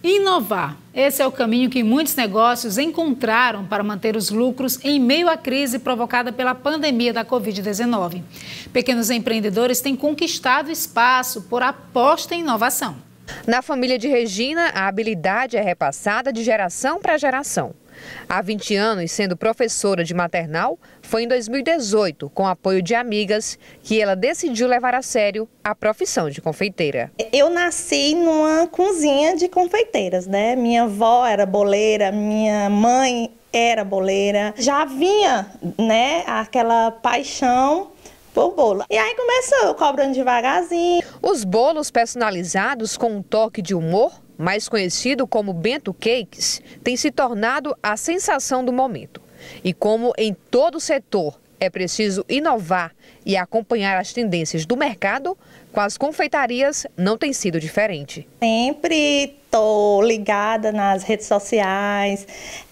Inovar. Esse é o caminho que muitos negócios encontraram para manter os lucros em meio à crise provocada pela pandemia da Covid-19. Pequenos empreendedores têm conquistado espaço por aposta em inovação. Na família de Regina, a habilidade é repassada de geração para geração. Há 20 anos, sendo professora de maternal, foi em 2018, com apoio de amigas, que ela decidiu levar a sério a profissão de confeiteira. Eu nasci numa cozinha de confeiteiras, né? Minha avó era boleira, minha mãe era boleira. Já vinha, né, aquela paixão por bolo. E aí começou cobrando devagarzinho. Os bolos personalizados com um toque de humor, mais conhecido como Bento Cakes, tem se tornado a sensação do momento. E como em todo setor é preciso inovar e acompanhar as tendências do mercado, com as confeitarias não tem sido diferente. Sempre estou ligada nas redes sociais,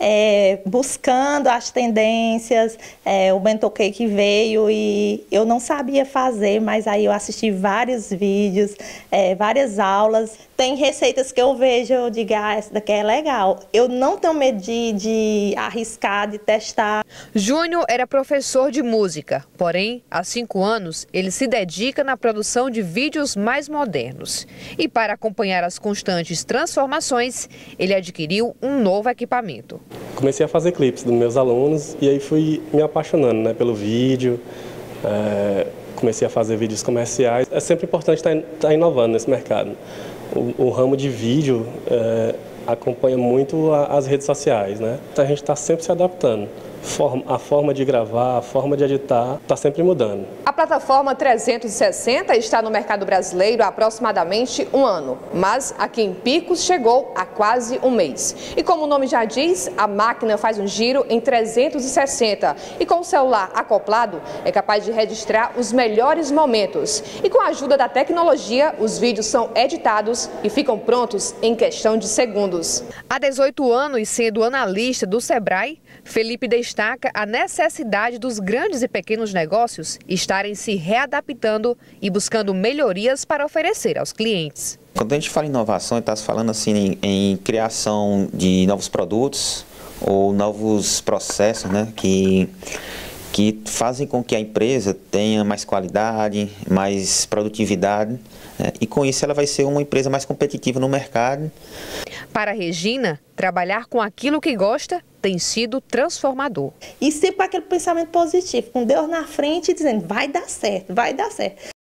buscando as tendências. O Bento Cake veio e eu não sabia fazer, mas aí eu assisti vários vídeos, várias aulas. Tem receitas que eu vejo, eu digo, essa daqui é legal. Eu não tenho medo de arriscar, de testar. Júnior era professor de música, porém, há 5 anos, ele se dedica na produção de vídeos mais modernos. E para acompanhar as constantes transformações, ele adquiriu um novo equipamento. Comecei a fazer clipes dos meus alunos e aí fui me apaixonando, né, pelo vídeo. Comecei a fazer vídeos comerciais. É sempre importante estar inovando nesse mercado. O ramo de vídeo acompanha muito as redes sociais, né? Então a gente está sempre se adaptando. A forma de gravar, a forma de editar está sempre mudando. A plataforma 360 está no mercado brasileiro há aproximadamente 1 ano, mas aqui em Picos chegou há quase 1 mês. E como o nome já diz, a máquina faz um giro em 360 e com o celular acoplado é capaz de registrar os melhores momentos. E com a ajuda da tecnologia, os vídeos são editados e ficam prontos em questão de segundos. Há 18 anos, sendo analista do Sebrae, Felipe destaca a necessidade dos grandes e pequenos negócios estarem se readaptando e buscando melhorias para oferecer aos clientes. Quando a gente fala em inovação, a gente está falando assim, em criação de novos produtos ou novos processos, né, que fazem com que a empresa tenha mais qualidade, mais produtividade, né, e com isso ela vai ser uma empresa mais competitiva no mercado. Para Regina, trabalhar com aquilo que gosta tem sido transformador. E sempre com aquele pensamento positivo, com Deus na frente dizendo, vai dar certo, vai dar certo.